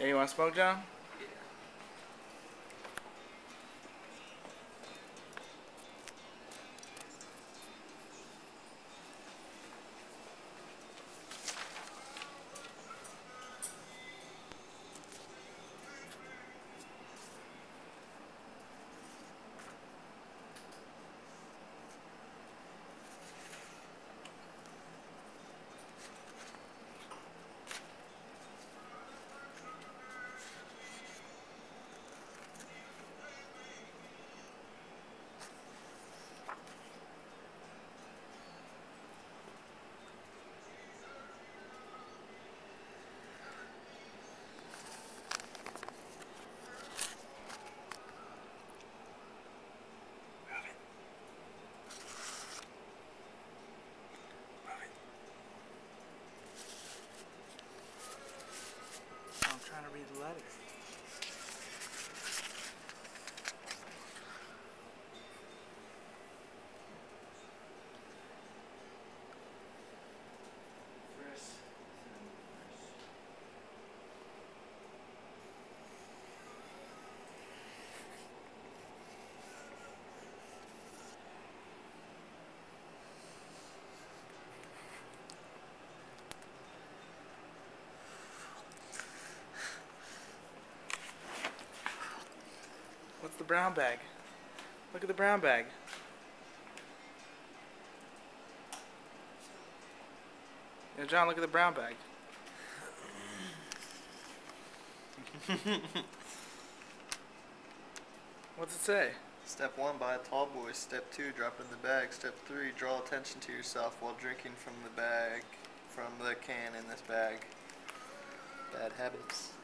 Hey, you want to smoke, John? Yeah. I'm trying to read the letter. What's the brown bag? Look at the brown bag. Yeah, John, look at the brown bag. What's it say? Step 1, buy a tall boy. Step 2, drop it in the bag. Step 3, draw attention to yourself while drinking from the can in this bag. Bad habits.